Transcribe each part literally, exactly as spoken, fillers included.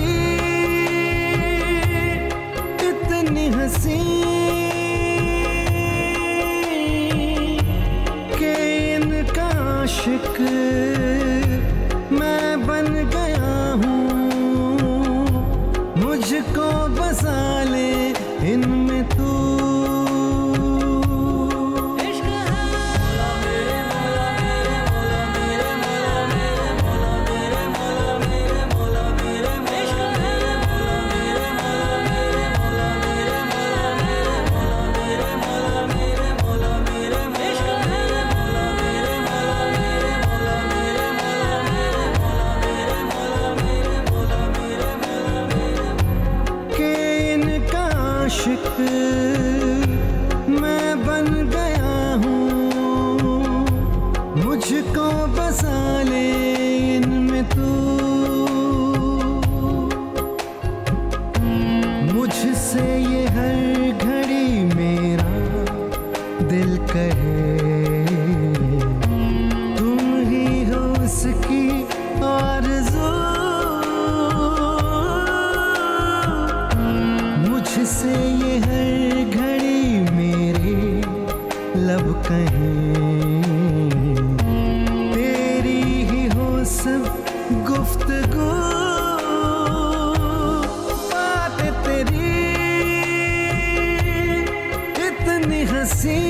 तेरी इतनी हंसी के इनका आशिक मैं बन गया हूँ। मुझको बसा ले इनमें तू। आशिक मैं बन गया हूँ। मुझको बसा ले इनमें तू। मुझसे ये हर घड़ी मेरा दिल कहे तुम ही हो उसकी आरज़ू। मुझसे ये हर घड़ी मेरे लब कहें तेरी ही हो सब गुफ्तगू। बातें तेरी इतनी हंसी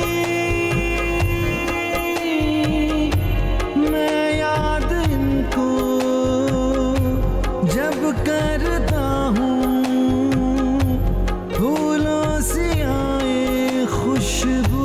मैं याद इनको जब करता हूँ। फूलों से आए खुशबू।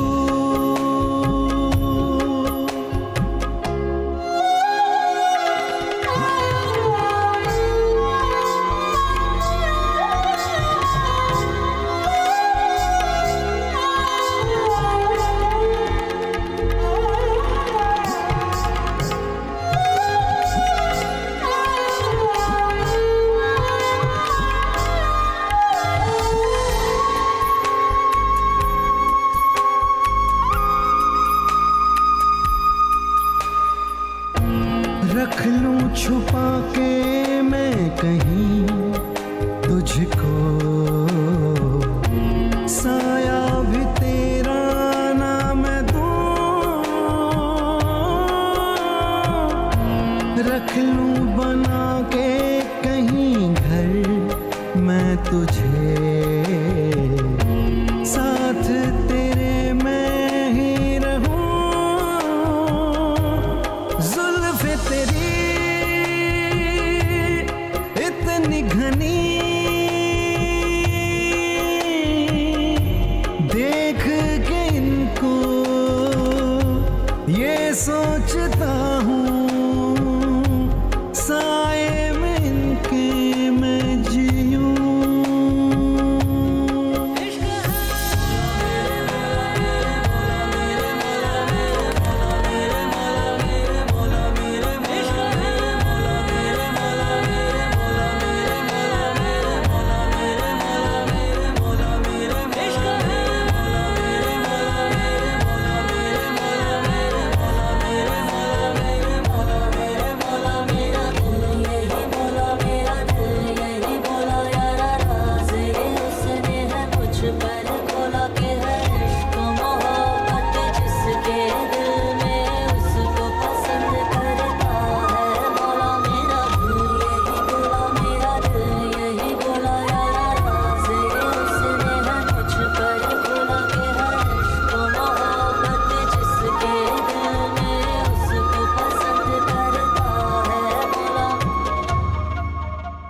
रख लूं छुपा के मैं कहीं तुझको, साया भी तेरा ना मैं दूं। रख लूं बना के कहीं घर मैं तुझे, साथ तेरे मैं ही रहूं। जुल्फ़े तेरी इतनी घनी